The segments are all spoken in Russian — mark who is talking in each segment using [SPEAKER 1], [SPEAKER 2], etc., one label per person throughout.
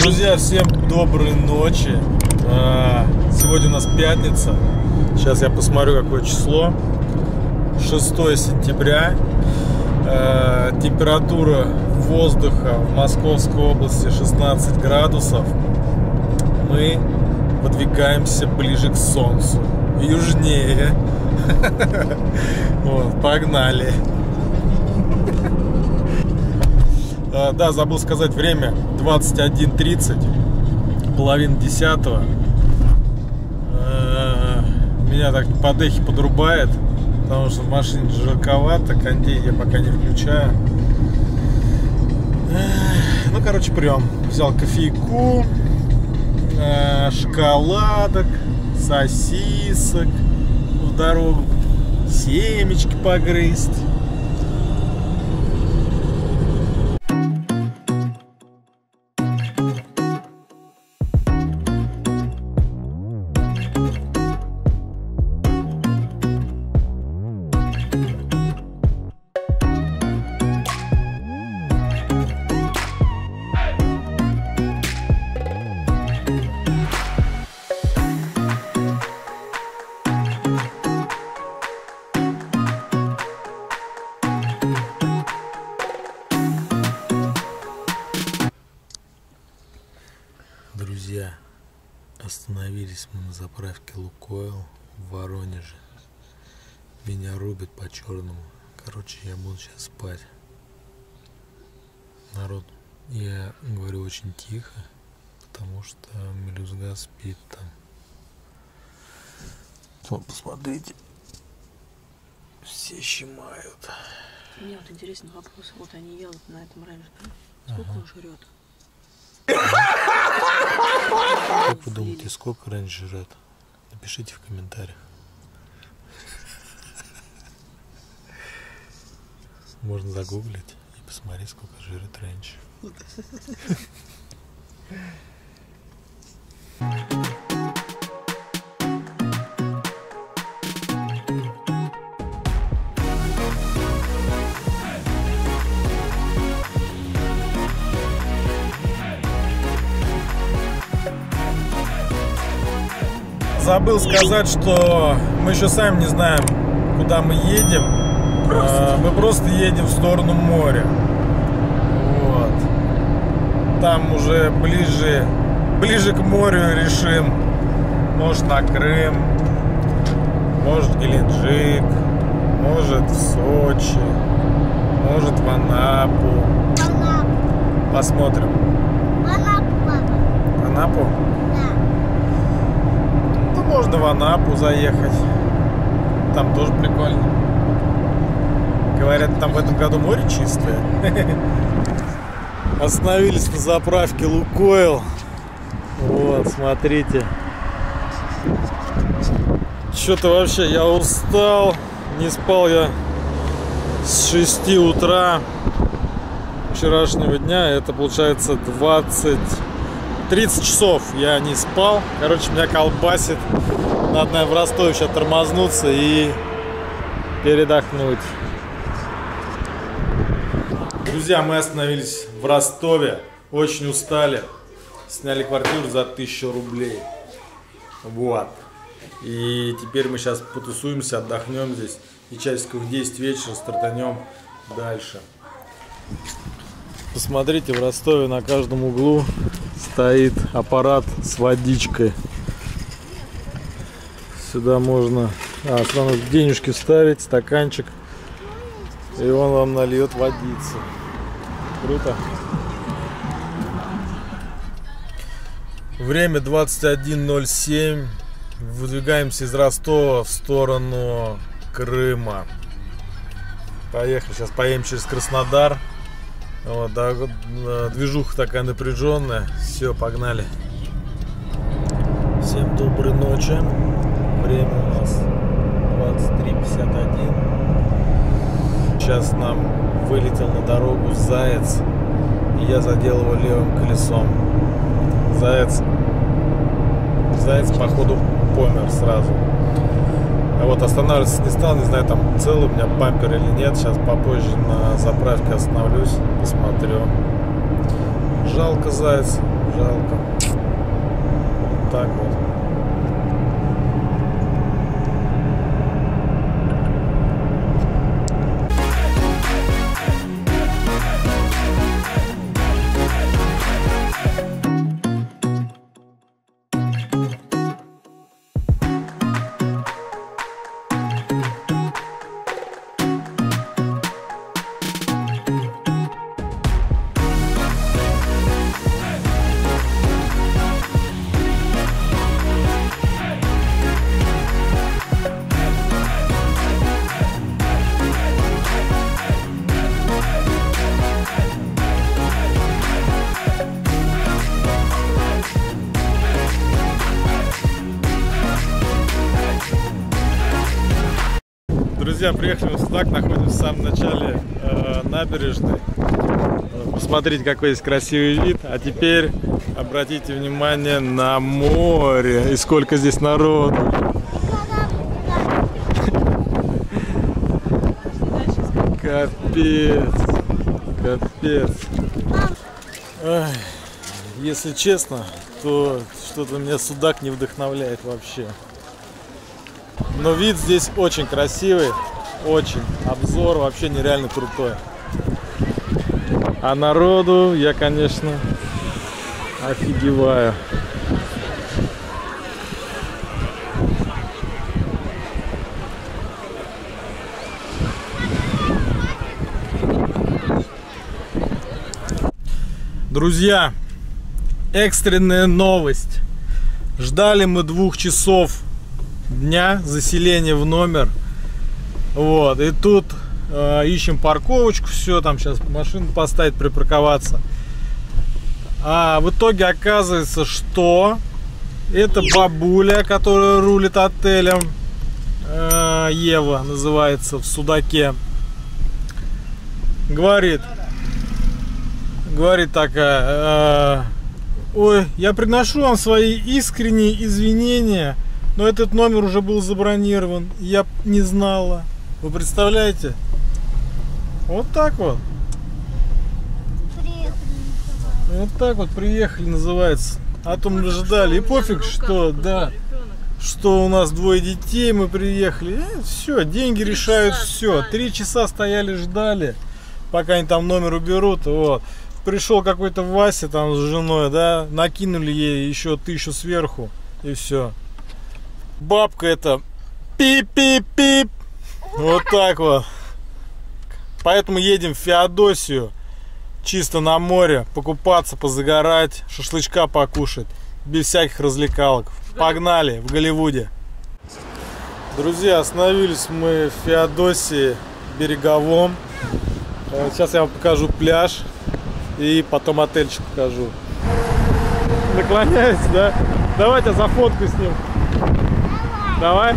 [SPEAKER 1] Друзья, всем доброй ночи. Сегодня у нас пятница. Сейчас я посмотрю, какое число. 6 сентября. Температура воздуха в Московской области 16 градусов. Мы подвигаемся ближе к солнцу. Южнее. Вот, погнали. Да, забыл сказать, время 21:30, половина 10-го. Меня так по дехе подрубает, потому что в машине жарковато, кондей я пока не включаю. Ну, короче, прям взял кофейку, шоколадок, сосисок в дорогу, семечки погрызть. Друзья, остановились мы на заправке Лукойл в Воронеже. Меня рубит по-черному. Короче, я буду сейчас спать. Народ, я говорю очень тихо, потому что мелюзга спит там. Вот, посмотрите. Все щемают.
[SPEAKER 2] Мне вот интересный вопрос. Вот они едут на этом раньше. Сколько он жрет?
[SPEAKER 1] Как вы думаете, сколько раньше жрет? Напишите в комментариях. Можно загуглить и посмотреть, сколько жрет раньше. Забыл сказать, что мы еще сами не знаем, куда мы едем. Мы просто едем в сторону моря. Вот. Там уже ближе к морю решим. Может, на Крым, может, в Геленджик, может, в Сочи, может, в Анапу. Посмотрим. В Анапу? Можно в Анапу заехать. Там тоже прикольно. Говорят, там в этом году море чистое. Остановились на заправке Лукойл. Вот, смотрите. Что-то вообще я устал. Не спал я с 6 утра вчерашнего дня. Это получается 30 часов я не спал. Короче, меня колбасит. Надо, наверное, в Ростове сейчас тормознуться и передохнуть. Друзья, мы остановились в Ростове. Очень устали. Сняли квартиру за 1000 рублей. Вот. И теперь мы сейчас потусуемся, отдохнем здесь. И часиков в 10 вечера стартанем дальше. Посмотрите, в Ростове на каждом углу стоит аппарат с водичкой. Сюда можно сразу денежки вставить, стаканчик, и он вам нальет водицы. Круто. Время 21:07. Выдвигаемся из Ростова в сторону Крыма. Поехали. Сейчас поедем через Краснодар. Вот, да, движуха такая напряженная. Все, погнали. Всем доброй ночи. Время у нас 23:51. Сейчас нам вылетел на дорогу заяц, и я задел его левым колесом. Заяц походу помер сразу. А вот останавливаться не стал, не знаю, там целый у меня бампер или нет. Сейчас попозже на заправке остановлюсь, посмотрю. Жалко зайца, Жалко. Вот так вот. Друзья, приехали в Судак, находимся в самом начале набережной. Посмотрите, какой здесь красивый вид. А теперь обратите внимание на море и сколько здесь народу. Капец, капец. Ай, если честно, то что-то меня Судак не вдохновляет вообще. Но вид здесь очень красивый, очень. Обзор вообще нереально крутой. А народу я, конечно, офигеваю. Друзья, экстренная новость. Ждали мы 2 часов дня заселения в номер. Вот, и тут ищем парковочку, все, там сейчас машину поставить, припарковаться. А в итоге оказывается, что это бабуля, которая рулит отелем, Ева называется, в Судаке, говорит такая: ой, я приношу вам свои искренние извинения, но этот номер уже был забронирован, я не знала. Вы представляете? Вот так вот. Вот так вот приехали, называется. А то мы ждали. И пофиг, что, да, что у нас 2 детей, мы приехали. Все, деньги решают все. 3 часа стояли, ждали, пока они там номер уберут. Вот. Пришел какой-то Вася там с женой, да, накинули ей еще 1000 сверху, и все. Бабка это пип-пип-пип. Вот так вот. Поэтому едем в Феодосию, чисто на море, покупаться, позагорать, шашлычка покушать, без всяких развлекалок. Погнали, в Голливуде. Друзья, остановились мы в Феодосии береговом. Сейчас я вам покажу пляж и потом отельчик покажу. Наклоняюсь, да? Давайте за фотку с ним. Давай.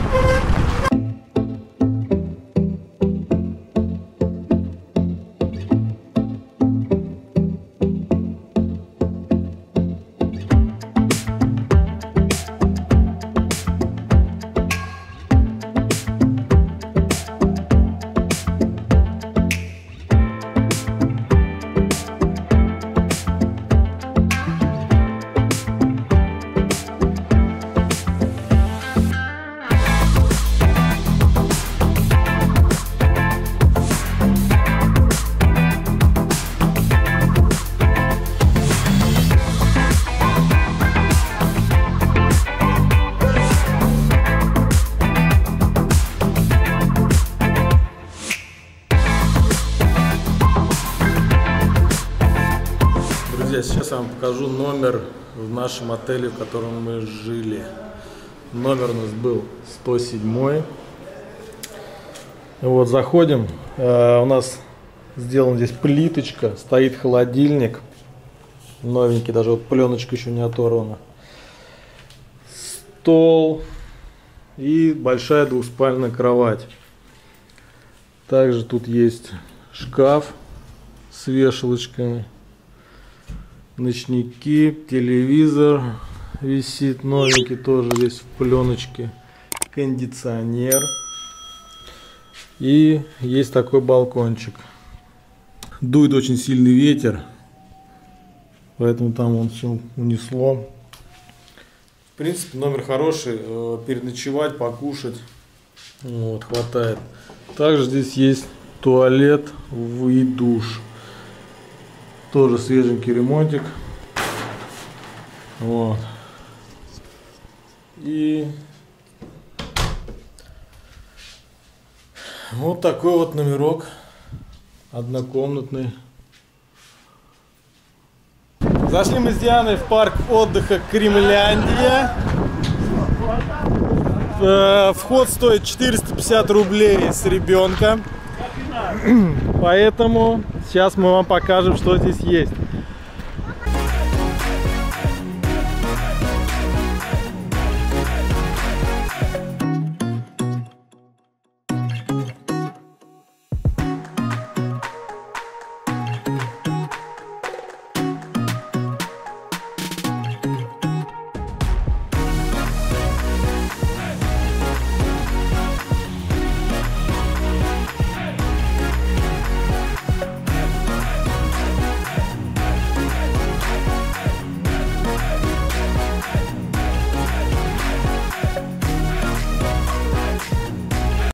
[SPEAKER 1] Сейчас я вам покажу номер в нашем отеле, в котором мы жили. Номер у нас был 107. Вот, заходим. У нас сделана здесь плиточка, стоит холодильник. Новенький, даже вот пленочка еще не оторвана. Стол и большая двухспальная кровать. Также тут есть шкаф с вешалочками. Ночники, телевизор висит новенький, тоже весь в пленочке, кондиционер, и есть такой балкончик. Дует очень сильный ветер, Поэтому там он все унесло. В принципе, номер хороший. Переночевать, покушать. Вот, хватает. Также здесь есть туалет и душ. Тоже свеженький ремонтик. Вот. И вот такой вот номерок. Однокомнатный. Зашли мы с Дианой в парк отдыха Кремляндия. Вход стоит 450 рублей с ребенка. Поэтому сейчас мы вам покажем, что здесь есть.